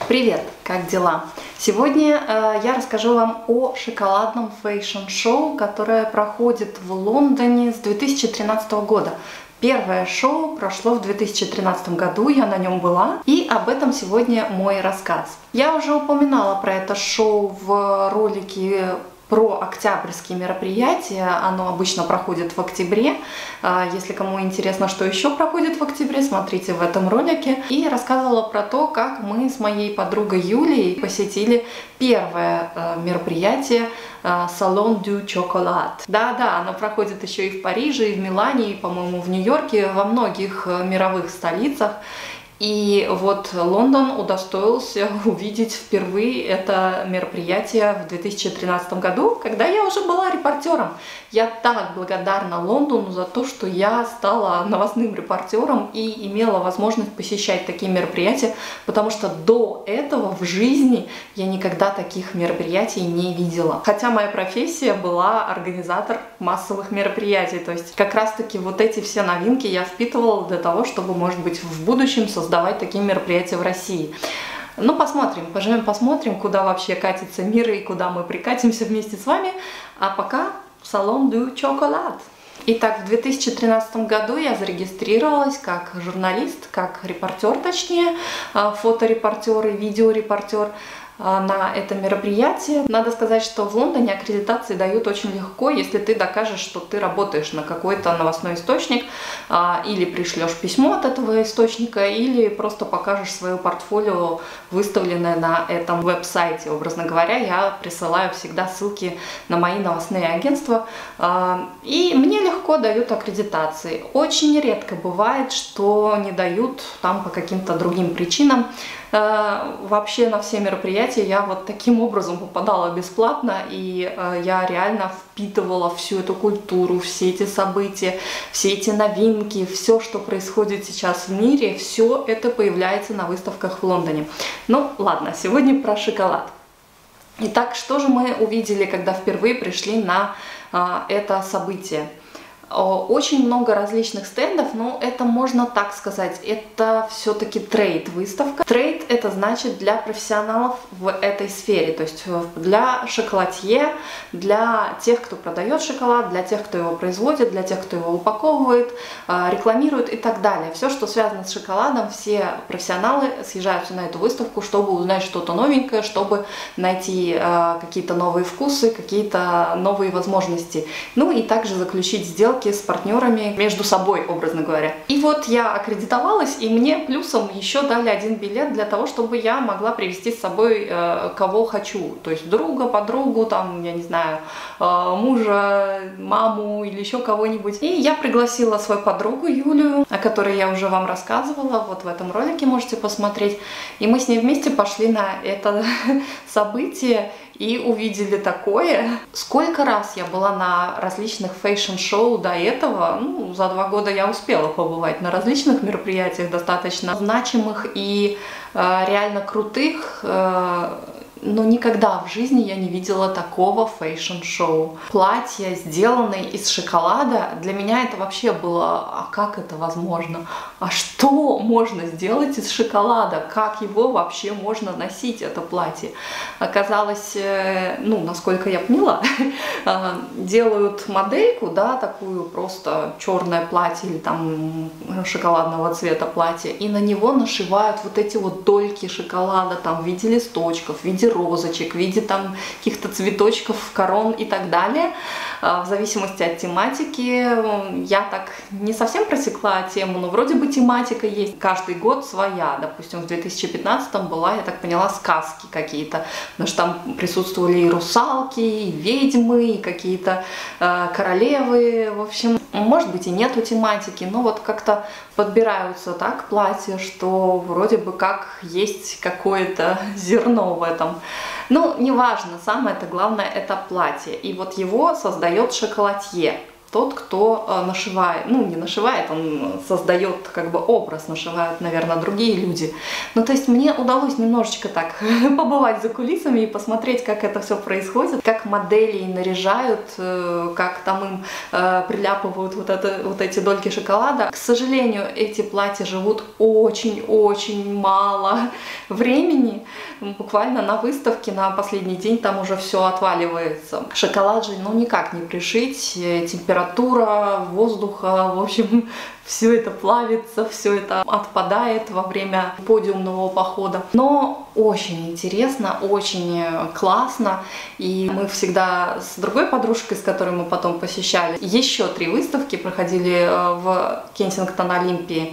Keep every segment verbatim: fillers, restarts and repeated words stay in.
Привет, как дела? Сегодня э, я расскажу вам о шоколадном фэшн-шоу, которое проходит в Лондоне с две тысячи тринадцатого года. Первое шоу прошло в две тысячи тринадцатом году, я на нем была, и об этом сегодня мой рассказ. Я уже упоминала про это шоу в ролике про октябрьские мероприятия. Оно обычно проходит в октябре. Если кому интересно, что еще проходит в октябре, смотрите в этом ролике. И рассказывала про то, как мы с моей подругой Юлией посетили первое мероприятие Salon du Chocolat. Да-да, оно проходит еще и в Париже, и в Милане, и, по-моему, в Нью-Йорке, во многих мировых столицах. И вот Лондон удостоился увидеть впервые это мероприятие в две тысячи тринадцатом году, когда я уже была репортером. Я так благодарна Лондону за то, что я стала новостным репортером и имела возможность посещать такие мероприятия, потому что до этого в жизни я никогда таких мероприятий не видела. Хотя моя профессия была организатор массовых мероприятий, то есть как раз-таки вот эти все новинки я впитывала для того, чтобы, может быть, в будущем создать давать такие мероприятия в России. Ну, посмотрим, поживем, посмотрим, куда вообще катится мир и куда мы прикатимся вместе с вами. А пока Salon du Chocolat. Итак, в две тысячи тринадцатом году я зарегистрировалась как журналист, как репортер, точнее, фоторепортер и видеорепортер на это мероприятие. Надо сказать, что в Лондоне аккредитации дают очень легко, если ты докажешь, что ты работаешь на какой-то новостной источник, или пришлешь письмо от этого источника, или просто покажешь свое портфолио, выставленное на этом веб-сайте. Образно говоря, я присылаю всегда ссылки на мои новостные агентства, и мне легко дают аккредитации. Очень редко бывает, что не дают там по каким-то другим причинам. Вообще на все мероприятия я вот таким образом попадала бесплатно, и я реально впитывала всю эту культуру, все эти события, все эти новинки, все, что происходит сейчас в мире, все это появляется на выставках в Лондоне. Ну ладно, сегодня про шоколад. Итак, что же мы увидели, когда впервые пришли на это событие? Очень много различных стендов, но это можно так сказать, это все-таки трейд-выставка. Трейд — это значит для профессионалов в этой сфере, то есть для шоколадье, для тех, кто продает шоколад, для тех, кто его производит, для тех, кто его упаковывает, рекламирует и так далее. Все, что связано с шоколадом, все профессионалы съезжаются на эту выставку, чтобы узнать что-то новенькое, чтобы найти какие-то новые вкусы, какие-то новые возможности, ну и также заключить сделки с партнерами между собой, образно говоря. И вот я аккредитовалась, и мне плюсом еще дали один билет для того, чтобы я могла привезти с собой э, кого хочу, то есть друга, подругу, там, я не знаю, э, мужа, маму или еще кого-нибудь. И я пригласила свою подругу Юлию, о которой я уже вам рассказывала, вот в этом ролике можете посмотреть. И мы с ней вместе пошли на это событие и увидели такое. Сколько раз я была на различных фэшн-шоу до этого, ну, за два года я успела побывать на различных мероприятиях, достаточно значимых и э, реально крутых, э, но никогда в жизни я не видела такого фэшн-шоу. Платье, сделанное из шоколада, для меня это вообще было, а как это возможно? А что можно сделать из шоколада? Как его вообще можно носить, это платье? Оказалось, ну, насколько я поняла, делают модельку, да, такую просто черное платье или там шоколадного цвета платье, и на него нашивают вот эти вот дольки шоколада там в виде листочков, в виде розочек, в виде там каких-то цветочков, корон и так далее, в зависимости от тематики. Я так не совсем просекла тему, но вроде бы тематика есть каждый год своя. Допустим, в две тысячи пятнадцатом была, я так поняла, сказки какие-то, потому что там присутствовали и русалки, и ведьмы, и какие-то э, королевы, в общем, может быть и нету тематики, но вот как-то подбираются так платья, что вроде бы как есть какое-то зерно в этом. Ну, неважно, самое-то главное — это платье, и вот его создает шоколадье. тот, кто нашивает, ну не нашивает, он создает как бы образ, нашивают, наверное, другие люди. Ну то есть мне удалось немножечко так побывать за кулисами и посмотреть, как это все происходит, как модели наряжают, как там им приляпывают вот, это, вот эти дольки шоколада. К сожалению, эти платья живут очень-очень мало времени, буквально на выставке на последний день там уже все отваливается. Шоколад же ну никак не пришить, температура воздуха, в общем, все это плавится, все это отпадает во время подиумного похода. Но очень интересно, очень классно. И мы всегда с другой подружкой, с которой мы потом посещали, еще три выставки проходили в Кенсингтон-Олимпии.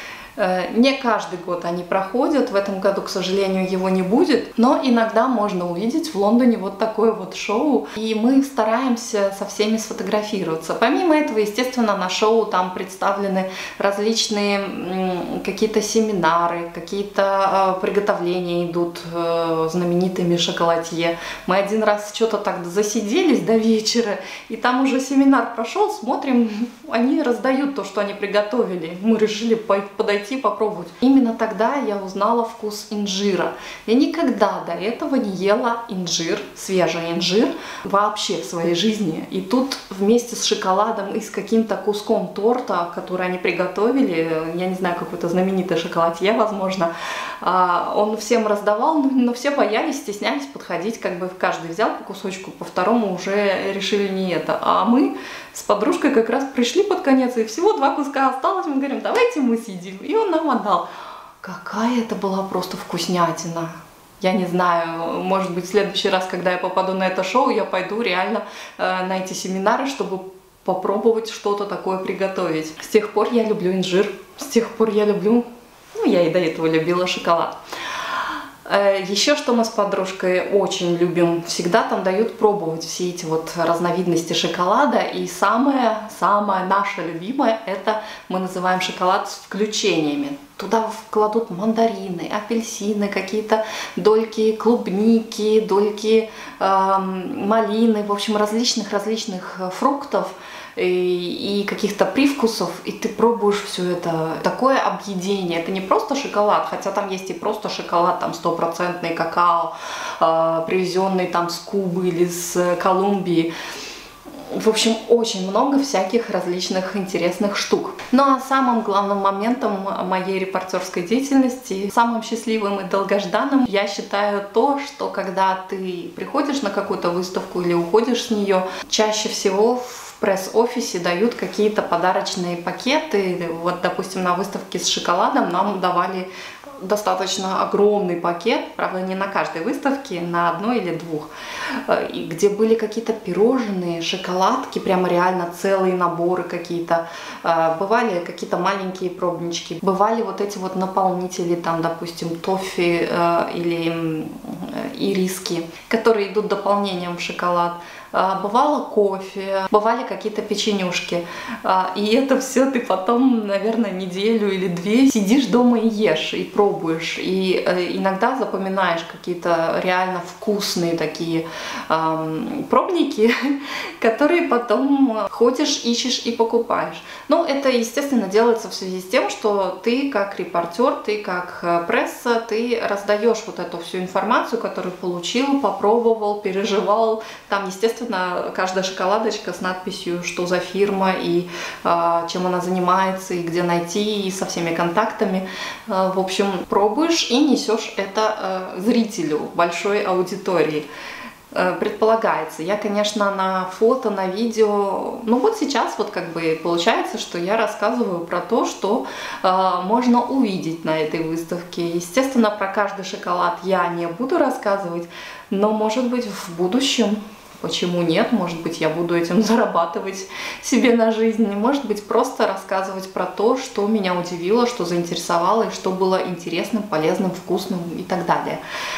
Не каждый год они проходят, в этом году, к сожалению, его не будет, но иногда можно увидеть в Лондоне вот такое вот шоу, и мы стараемся со всеми сфотографироваться. Помимо этого, естественно, на шоу там представлены различные какие-то семинары, какие-то приготовления идут знаменитыми шоколадье. Мы один раз что-то так засиделись до вечера, и там уже семинар прошел, смотрим, они раздают то, что они приготовили. Мы решили подойти попробовать. Именно тогда я узнала вкус инжира. Я никогда до этого не ела инжир, свежий инжир, вообще в своей жизни. И тут вместе с шоколадом и с каким-то куском торта, который они приготовили, я не знаю, какой-то знаменитый шоколадье, возможно, он всем раздавал, но все боялись, стеснялись подходить, как бы каждый взял по кусочку, по второму уже решили не это. А мы с подружкой как раз пришли под конец, и всего два куска осталось, мы говорим, давайте мы съедим. И он нам отдал. Какая это была просто вкуснятина. Я не знаю, может быть, в следующий раз, когда я попаду на это шоу, я пойду реально э, на эти семинары, чтобы попробовать что-то такое приготовить. С тех пор я люблю инжир, с тех пор я люблю, ну, я и до этого любила шоколад. Еще что мы с подружкой очень любим, всегда там дают пробовать все эти вот разновидности шоколада. И самое-самое наше любимое, это мы называем шоколад с включениями. Туда кладут мандарины, апельсины, какие-то дольки клубники, дольки э, малины, в общем, различных-различных фруктов и, и каких-то привкусов, и ты пробуешь все это. Такое объедение. Это не просто шоколад, хотя там есть и просто шоколад, там стопроцентный какао, э, привезенный там с Кубы или с Колумбии. В общем, очень много всяких различных интересных штук. Ну а самым главным моментом моей репортерской деятельности, самым счастливым и долгожданным, я считаю то, что когда ты приходишь на какую-то выставку или уходишь с нее, чаще всего в пресс-офисе дают какие-то подарочные пакеты. Вот, допустим, на выставке с шоколадом нам давали достаточно огромный пакет, правда, не на каждой выставке, на одной или двух, и где были какие-то пирожные, шоколадки, прямо реально целые наборы какие-то, бывали какие-то маленькие пробнички, бывали вот эти вот наполнители, там, допустим, тоффи или ириски, которые идут дополнением в шоколад. Бывало кофе, бывали какие-то печенюшки. И это все ты потом, наверное, неделю или две сидишь дома и ешь, и пробуешь. И иногда запоминаешь какие-то реально вкусные такие эм, пробники, которые потом ходишь, ищешь и покупаешь. Ну, это, естественно, делается в связи с тем, что ты как репортер, ты как пресса, ты раздаешь вот эту всю информацию, которую получил, попробовал, переживал. Там, естественно, каждая шоколадочка с надписью, что за фирма и э, чем она занимается, и где найти, и со всеми контактами. Э, в общем, пробуешь и несешь это э, зрителю большой аудитории. Э, предполагается. Я, конечно, на фото, на видео, ну вот сейчас вот как бы получается, что я рассказываю про то, что э, можно увидеть на этой выставке. Естественно, про каждый шоколад я не буду рассказывать, но, может быть, в будущем. Почему нет? Может быть, я буду этим зарабатывать себе на жизнь. Может быть, просто рассказывать про то, что меня удивило, что заинтересовало, и что было интересным, полезным, вкусным и так далее.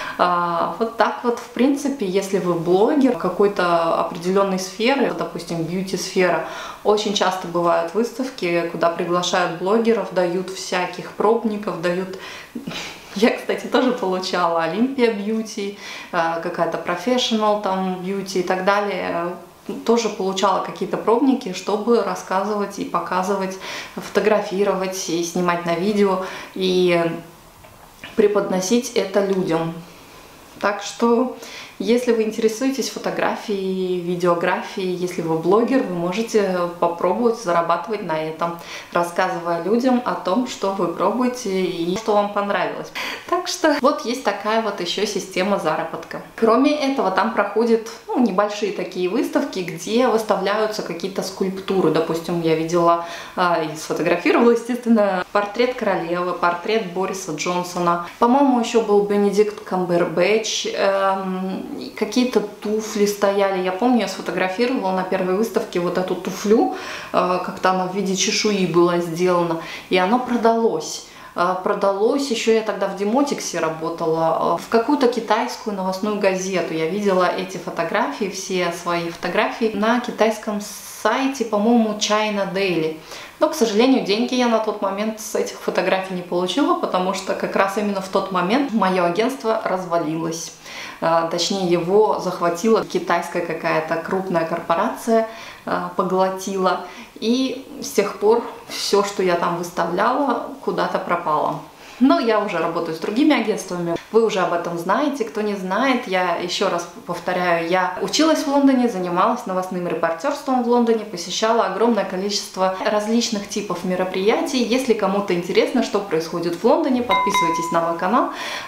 Вот так вот, в принципе, если вы блогер какой-то определенной сферы, допустим, бьюти-сфера, очень часто бывают выставки, куда приглашают блогеров, дают всяких пробников, дают... Я, кстати, тоже получала Olympia Beauty, какая-то Professional там Beauty и так далее. тоже получала какие-то пробники, чтобы рассказывать и показывать, фотографировать и снимать на видео и преподносить это людям. Так что, если вы интересуетесь фотографией, видеографией, если вы блогер, вы можете попробовать зарабатывать на этом, рассказывая людям о том, что вы пробуете и что вам понравилось. Так что вот есть такая вот еще система заработка. Кроме этого, там проходят ну, небольшие такие выставки, где выставляются какие-то скульптуры. Допустим, я видела а, и сфотографировала, естественно, портрет королевы, портрет Бориса Джонсона. По-моему, еще был Бенедикт Камбербэтч. Эм, какие-то туфли стояли. Я помню, я сфотографировала на первой выставке вот эту туфлю, э, как-то она в виде чешуи была сделана, и оно продалось. Продалось, еще я тогда в Демотиксе работала, в какую-то китайскую новостную газету. Я видела эти фотографии, все свои фотографии на китайском сайте, по-моему, China Daily. Но, к сожалению, деньги я на тот момент с этих фотографий не получила, потому что как раз именно в тот момент мое агентство развалилось. Точнее, его захватила китайская какая-то крупная корпорация, поглотила. И с тех пор все, что я там выставляла, куда-то пропало. Но я уже работаю с другими агентствами. Вы уже об этом знаете. Кто не знает, я еще раз повторяю, я училась в Лондоне, занималась новостным репортерством в Лондоне, посещала огромное количество различных типов мероприятий. Если кому-то интересно, что происходит в Лондоне, подписывайтесь на мой канал.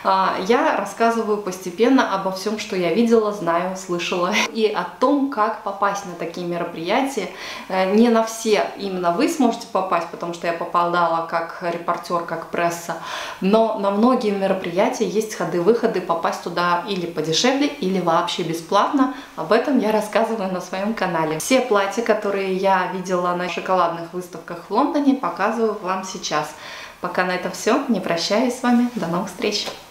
Я рассказываю постепенно обо всем, что я видела, знаю, слышала. И о том, как попасть на такие мероприятия. Не на все именно вы сможете попасть, потому что я попадала как репортер, как пресса. Но на многие мероприятия есть ходы-выходы, попасть туда или подешевле, или вообще бесплатно. Об этом я рассказываю на своем канале. Все платья, которые я видела на шоколадных выставках в Лондоне, показываю вам сейчас. Пока на этом все. Не прощаюсь с вами. До новых встреч!